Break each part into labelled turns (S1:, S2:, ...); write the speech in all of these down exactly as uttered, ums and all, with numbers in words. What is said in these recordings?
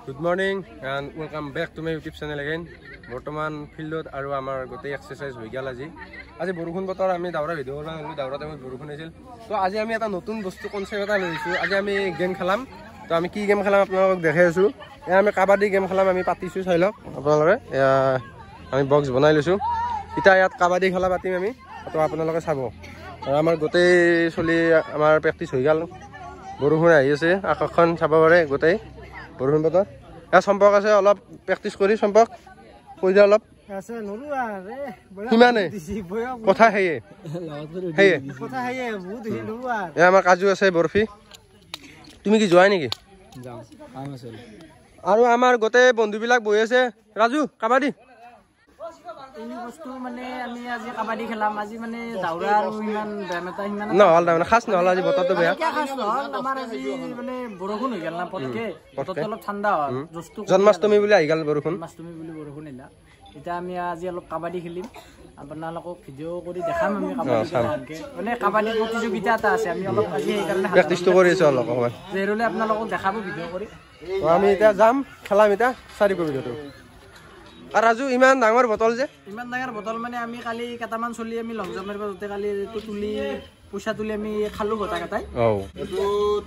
S1: Good morning and welcome back to my YouTube channel again. বৰ্তমান ফিল্ডত আৰু আমাৰ গোটেই এক্সাৰসাইজ হৈ গ'ল আজি আজি বৰষুণ বতৰ আমি দাউৰা ভিডিঅ' কৰা হ'লো দাউৰা টাইমত বৰষুণ আছিল তো আজি আমি এটা নতুন বস্তু কনসেপ্ট এটা লৈছো আজি আমি গেম খেলাম তো আমি কি গেম খেলাম আপোনালোকক দেখাই আছো এ আমি কাবাডী গেম খেলাম আমি পাতিছো চাই লওক আপোনালোকে আমি বক্স বনাই লৈছো ইটা ইয়াত কাবাডী খেলা পাতিম আমি তো আপোনালোকে চাব আৰু আমাৰ গোটেই চলি আমাৰ প্ৰেক্টিছ হৈ গ'ল বৰষুণ আহি আছে আকাশখন চাব পাৰে গোটেই বৰষুণ বতৰ এ সম্পৰ্ক আছে অলপ প্ৰেক্টিছ কৰি সম্পৰ্ক কৈ যা অলপ আছে নৰুৱা ৰে কিমানে কথা হেয়ে হেয়ে কথা হেয়ে বহুত হি নৰুৱা এ আমাৰ কাজু আছে বৰফি তুমি কি যোৱাই নেকি যাও কাম আছে আৰু আমাৰ গোটেই বন্ধুবিলাক বহি আছে ৰাজু কাবাডী এই বস্তু মানে আমি আজি কাবাডী খেলাম আজি মানে দাউৰা আৰু ইমান বেমেটা ইমান নহল না খাস নহল আজি বতৰটো বেয়া কি খাস নহল আমাৰ আজি মানে বৰষুণ হৈ গল না পটকে বতৰটো অলপ ঠাণ্ডা হ'ল জস্তু জন্মাষ্টমী বুলি আহি গল বৰষুণ জন্মাষ্টমী বুলি বৰষুণ আহিলা এটা আমি আজি অলপ কাবাডী খেলিম আপোনালোকক ভিডিঅ' কৰি দেখাম আমি কাবাডী খেলাকে মানে কাবাডী প্ৰতিযোগিতা এটা আছে আমি অলপ আজি এই কাৰণে প্ৰেক্টিছ কৰি আছো অলপ অকমান যেৰলে আপোনালোকক দেখাব ভিডিঅ' কৰি তো আমি এটা যাম খেলাম এটা চাৰি ভিডিঅ'টো আর রাজু ইমান ডাঙৰ বটল যে ইমান ডাঙৰ বটল মানে আমি কালি কেটামান চলি আমি লং জাম্প মাৰিব যতে কালি তো তুলি পইচা তুলি আমি খালু গটা গটাই ও এটো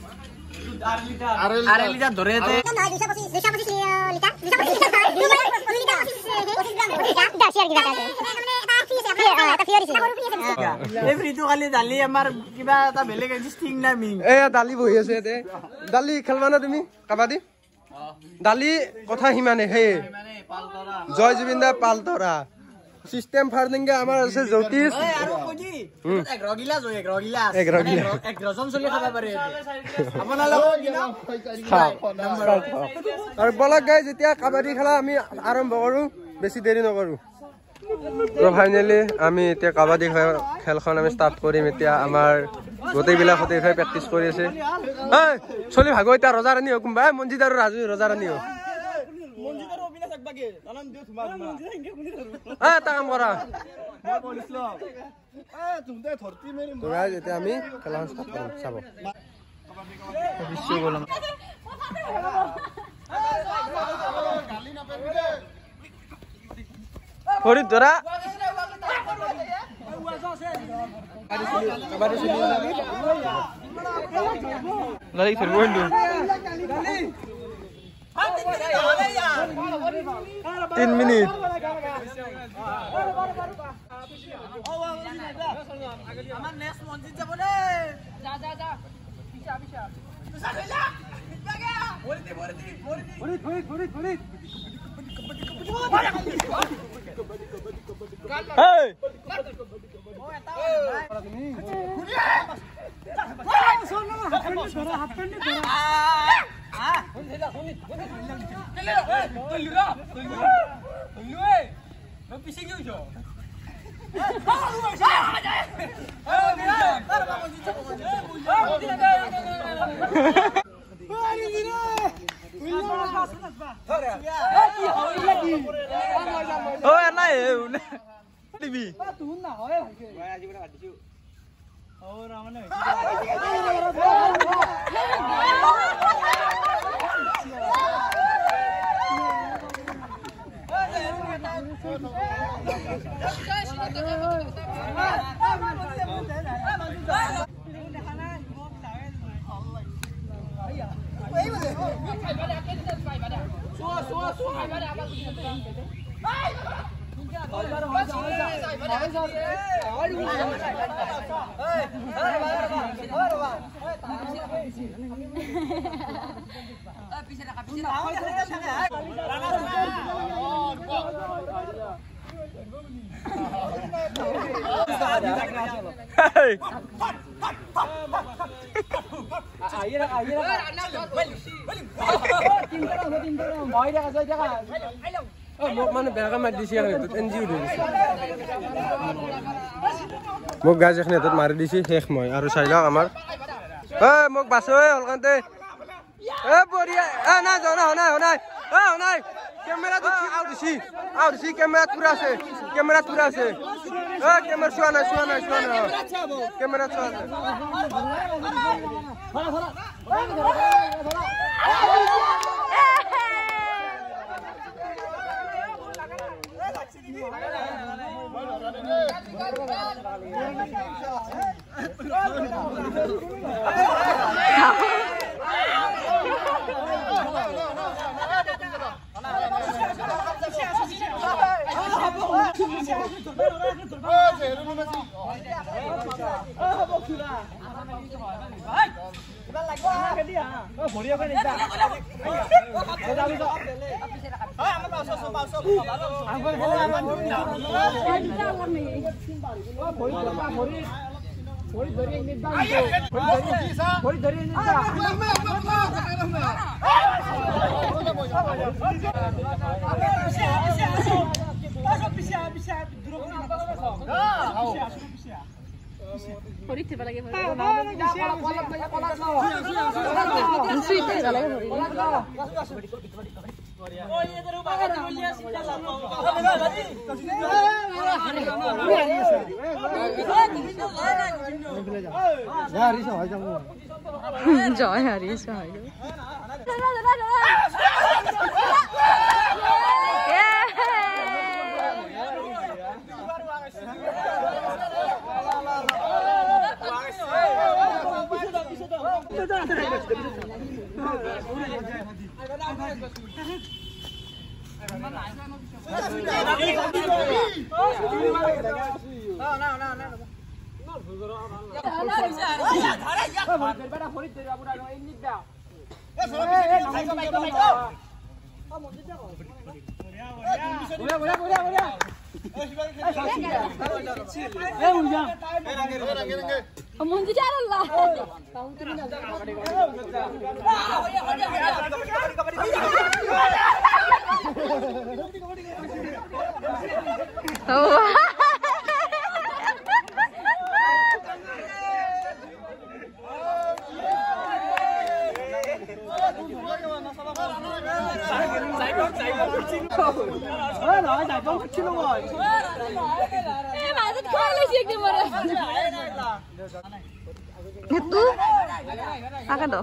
S1: আড়াই লিটার ধরে দে দুইশ পঁচিশ লিটার দুইশ পঁচিশ লিটার এই ফ্রিটো খালি দালি আমাৰ কিবা এটা বেলেগ ষ্টিং না মিং এ দালি বহি আছে তে দালি খেলবা না তুমি কাবাডী দালি কথা হিমানে হে জয় জুবিন্দা পালতৰা সিস্টেম ফার্মিংগে আমাৰ আছে জ্যোতিষ এ আৰু কজি এক ৰগিলা জয় এক ৰগিলা এক ৰগিলা এক ৰজন চলি খাবা পাৰে আপোনালোক আৰু বলক গাইজ এতিয়া কাবাডী খেলা আমি আৰম্ভ কৰো বেছি দেৰি নকৰো তো ফাইনালি আমি এতিয়া কাবাডী খেলখন আমি স্টার্ট কৰিম এতিয়া আমাৰ গোটেই বিলাক হতে প্ৰেক্টিছ কৰি আছে এই চলি ভাগো এতিয়া ৰজা ৰাণী কোনবা মনজিত আৰু ৰাজু ৰজা ৰাণী মনজিত আৰু অবিনাশ একবাগে নাম দিও তোমার এ তা কাম কৰা মই বলিছলো এ তুমি ধৰতি মেৰি তো গাইজ এতিয়া আমি খেলখন স্টার্ট কৰিম চাব বিশ্ব গোলাম গালি না পেবি দে ফরিদ ধরা কাবাডী চলি লালি ফির বন্ধু তিন মিনিট আমার নেক্সট মঞ্জিত যাব রে যা যা যা পিছা পিছা যা বলতি বলতি বলতি বলতি বলতি বলতি hey oh eta তুমি সোনা হাত পেন্ডি ধরা হাত পেন্ডি ধরা আ হইলা হইনি চলে তলুরা তলুরা তলুয়ে নো পিছে কি হইছো ও না দিবি তুই না হয় ভাইকে ভাই আজি করে বাদ দিছু ও রামনে মানে বেয়া মাৰি দিছে এনজিও মোক গাছ এখন হাতত মাৰি দিছে শেষ মই আৰু চাই লওক আমাৰ এ মোক বাছো অলকান্তে এ বঢ়িয়া এ নাই যোৱা নাই নাই এ নাই কেমেৰাটো আউট দিছি আউট দিছি কেমেৰা পুৰা আছে কেমেৰা পুৰা আছে এ কেমেৰা চোৱা নাই চোৱা নাই চোৱা নাই কেমেৰা চোৱা নাই
S2: Bori dari ini dah. Bori dari ini dah. Bori tiba lagi. Sweet है लगे bori. Oh ये तो रुपा का बोलिया सीधा लाओ. यार इसे हो जाऊंगा. जाओ यार इसे हो जाओ. Mundur jalan lah. Itu akan tuh.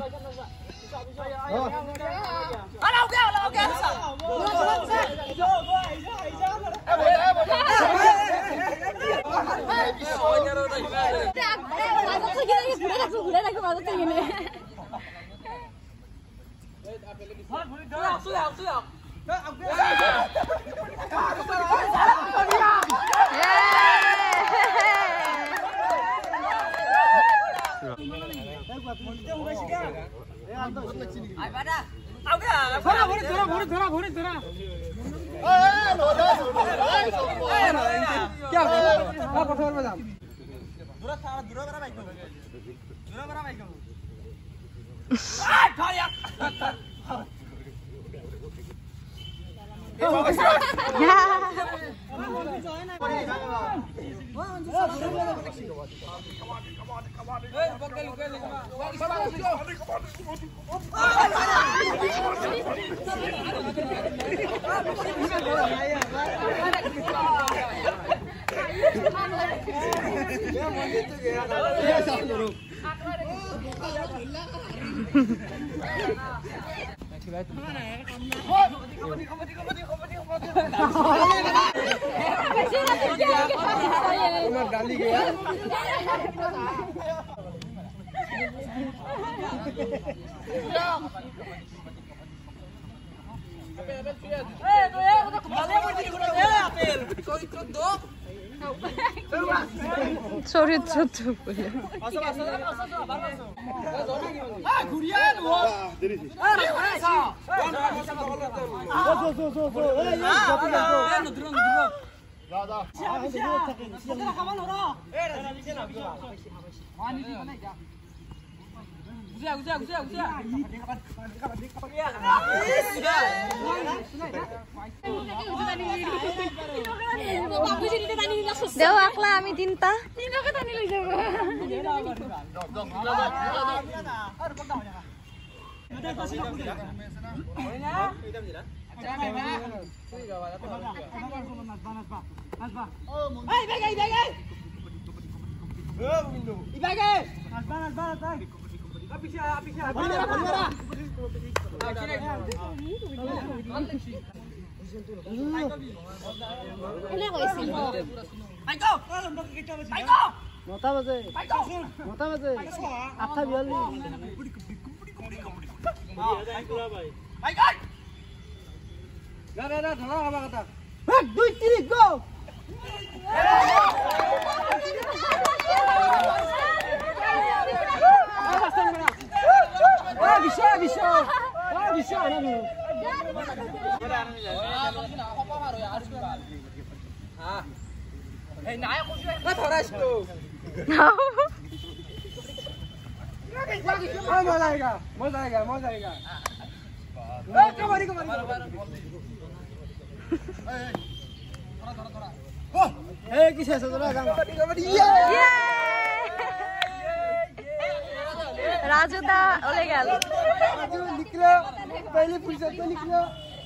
S2: Sorry, छोटो बोले. Dewa akla ami tinta. Tinta ke tani lagi jago. Nota baje, nota baje, atta biali. Gak ada, ada, salah apa kata? Hei, dua, tiga, go!
S3: বিশ্ব বিশ্ব আনা এই নাই কইছো ধরাইছো মজা আएगा मजा आएगा मजा आएगा ए कबड्डी कबड्डी थोड़ा थोड़ा ओ ए किसे से थोड़ा कबड्डी कबड्डी ये
S2: राजू दा ओले गल
S3: राजू निकलो पहले फुर्सत में निकलो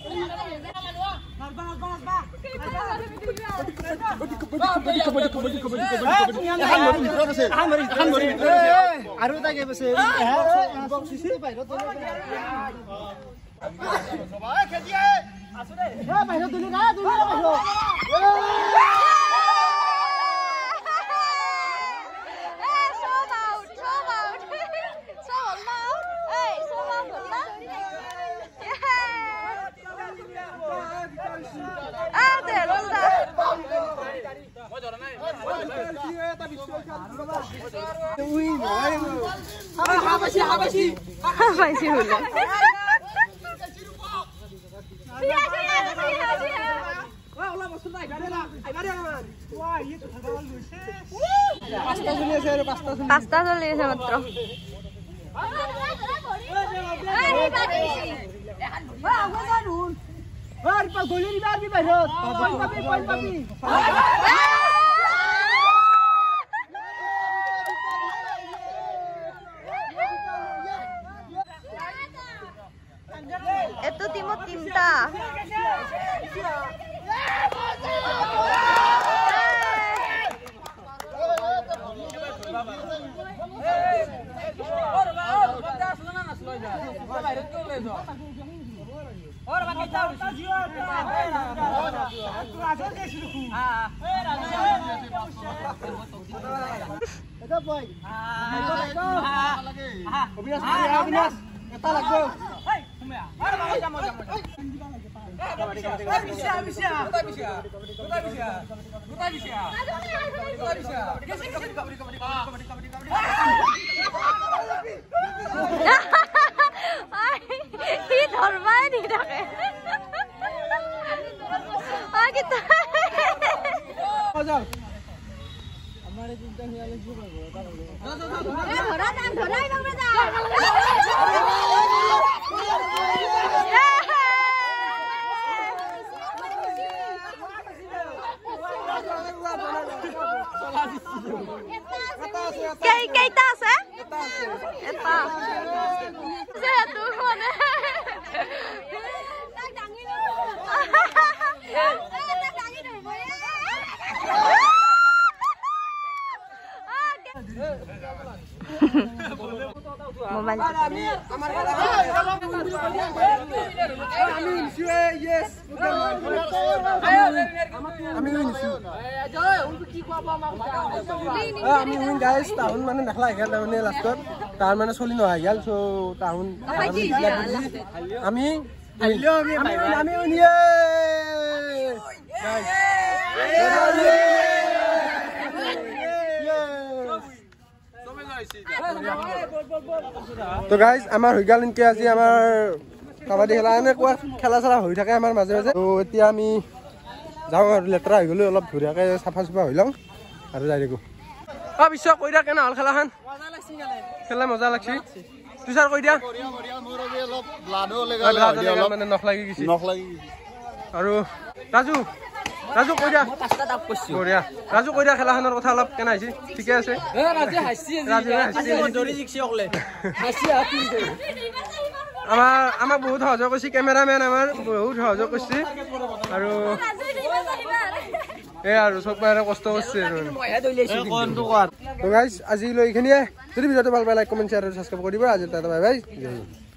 S3: আৰু এটা গেম আছে
S2: পাইছি হলে পাঁচটা চলি আছে মাত্র এতো টিমত তিনটা ধরবাই নি থাকে আমারে চিন্তা হিয়ালে কি করব ধরা দাম ধরাই বাবা দা Cây cây ta sẽ ta sẽ tu luôn đấy đang đằng như đang đằng như này mobile
S3: আমি আমার আমি নিশ্চয় ইয়েস আমি নিশ্চয় আমি উইন গাইস টাউন মানে দেখলা গেল মানে লাষ্টত তার মানে চলি নহয় গেল সো টাউন আমি আইলো আমি আমি উইন ইয়ে গাইস তো গাইজ আমাৰ হৈ গ'ল ইনকে আজি আমাৰ কাবাডী খেলা এনেকুৱা খেলা চেলা হৈ থাকে আমাৰ মাজে মাজে তো এতিয়া আমি যাওঁ আৰু লেতেৰা হৈ গ'লো অলপ ধুনীয়াকৈ চাফা চুফা হৈ লওঁ আৰু যাই থাকোঁ অ বিশ্ব কৈ দিয়া কেনে হ'ল খেলাখন খেলা মজা লাগছি তুই ছাৰ কৈ দিয়া মানে নখ লাগি গৈছে আৰু ৰাজু ৰাজু কৈ দিয়া বঢ়িয়া ৰাজু কৈ দিয়া খেলাখনৰ কথা অলপ কেনে হৈছে ঠিকে আছে আমাৰ আমাক বহুত সহযোগ কৰিছে কেমেৰামেন আমাৰ বহুত সহযোগ কৰিছে আৰু এই আৰু চব মানে কষ্ট কৰিছে আজিলৈ এইখিনিয়ে যদি ভিডিঅ'টো ভাল পাই লাইক কমেণ্ট শ্বেয়াৰ আৰু ছাবস্ক্ৰাইব কৰি দিব আজি বাই বাই।